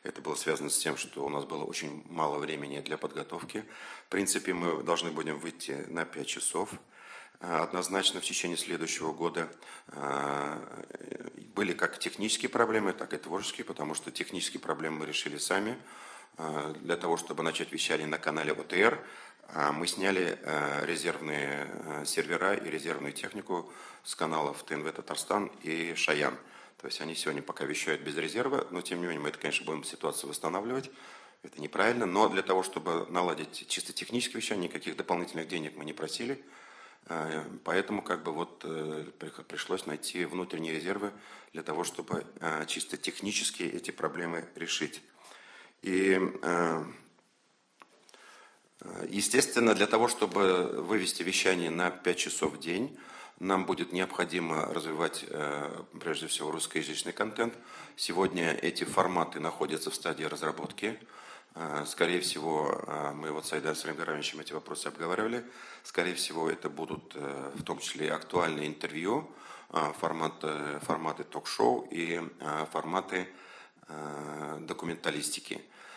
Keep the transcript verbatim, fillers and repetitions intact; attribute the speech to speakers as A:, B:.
A: Это было связано с тем, что у нас было очень мало времени для подготовки. В принципе, мы должны будем выйти на пять часов. Однозначно в течение следующего года были как технические проблемы, так и творческие, потому что технические проблемы мы решили сами. Для того, чтобы начать вещание на канале О Т Р, мы сняли резервные сервера и резервную технику с каналов Т Н В Татарстан и Шаян. То есть они сегодня пока вещают без резерва, но тем не менее мы это, конечно, будем ситуацию восстанавливать. Это неправильно, но для того, чтобы наладить чисто техническое вещание, никаких дополнительных денег мы не просили. Поэтому как бы вот пришлось найти внутренние резервы для того, чтобы чисто технически эти проблемы решить. И, естественно, для того, чтобы вывести вещание на пять часов в день, нам будет необходимо развивать, прежде всего, русскоязычный контент. Сегодня эти форматы находятся в стадии разработки. Скорее всего, мы вот с Айдаром Рамгаровичем эти вопросы обговаривали. Скорее всего, это будут в том числе и актуальные интервью, форматы, форматы ток-шоу и форматы документалистики.